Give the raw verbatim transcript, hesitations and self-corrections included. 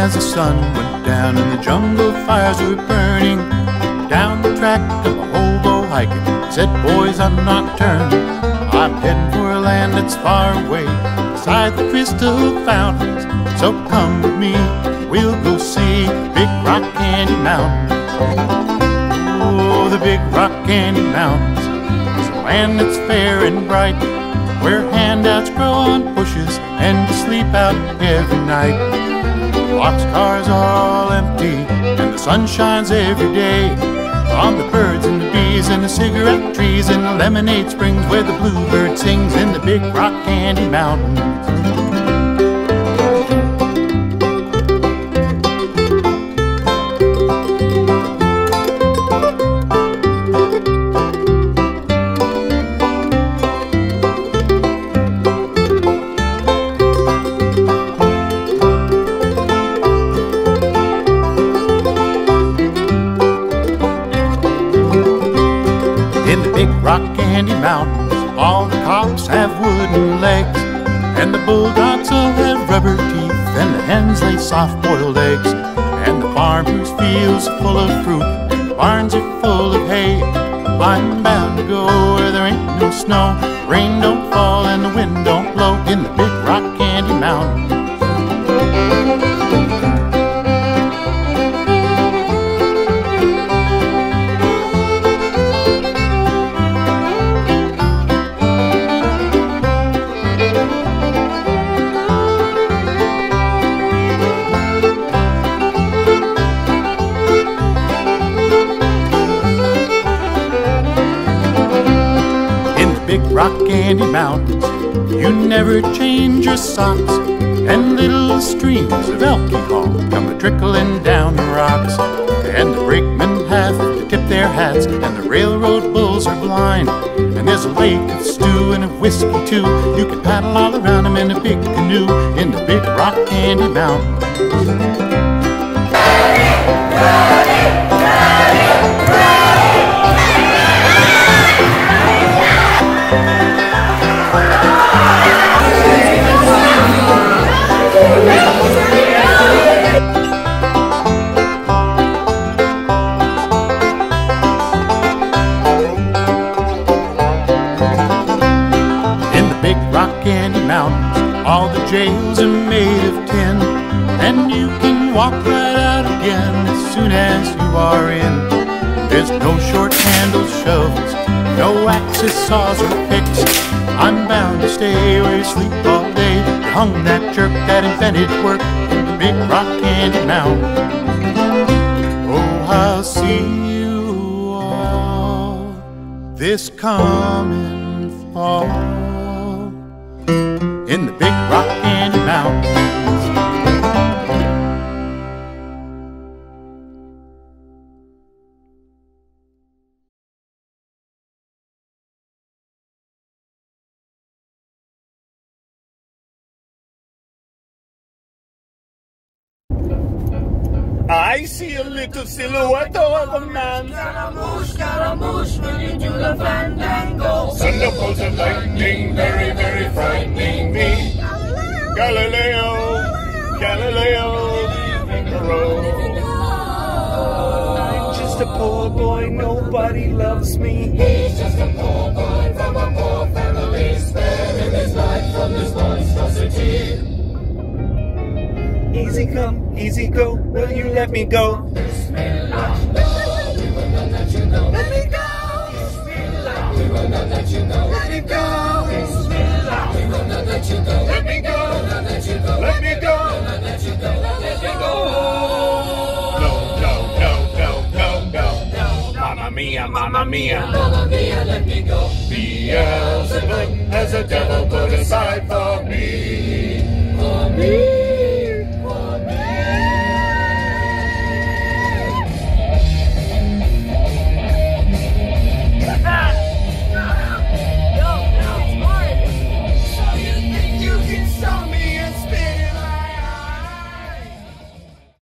as the sun went down and the jungle fires were burning, down the track of a hobo hiking, said, boys, I'm not turning. I'm heading for a land that's far away, beside the crystal fountains. So come with me, we'll go see Big Rock Candy Mountains. Oh, the Big Rock Candy Mountains. It's a land that's fair and bright, where handouts grow on bushes and you sleep out every night. Boxcars are all empty and the sun shines every day on the birds and the bees and the cigarette trees and the lemonade springs where the bluebird sings in the Big Rock Candy Mountains. Candy Mountains, all the cops have wooden legs, and the bulldogs all have rubber teeth, and the hens lay soft-boiled eggs, and the farmer's fields are full of fruit, and the barns are full of hay. I'm bound to go where there ain't no snow, rain don't fall and the wind don't blow, in the Big Rock Candy Mountains. Big Rock Candy Mountains, you never change your socks, and little streams of alcohol come a-trickling down the rocks, and the brakemen have to tip their hats, and the railroad bulls are blind, and there's a lake of stew and of whiskey too. You can paddle all around them in a big canoe in the Big Rock Candy Mountains. Candy Mountains, all the jails are made of tin, and you can walk right out again as soon as you are in. There's no short-handled shovels, no axes, saws, or picks. I'm bound to stay where you sleep all day. They hung that jerk that invented work in the Big Rock Candy Mountains. Oh, I'll see you all this coming fall in the Big Rock Candy Mountains. I see a little silhouette of a man. Scaramouche, Scaramouche, will you do the fandango? Thunderbolts and lightning, very, very frightening me. Galileo, Galileo, Figaro. I'm just a poor boy, nobody loves me. He's just a poor boy from a poor family, sparing his life from this monstrosity. Easy come, easy go, will you let me go? Bismillah, no, we will not let you go. Let me go. Bismillah, we will not let you go. Let me go. Bismillah, we will not let you go. Let me go. Let me go. Let me go. Let me go. Let me go. No, no, no, no, no, no, no. Mamma mia, mamma mia, Mamma mia, let me go. Beelzebub has a devil put aside for me. For me.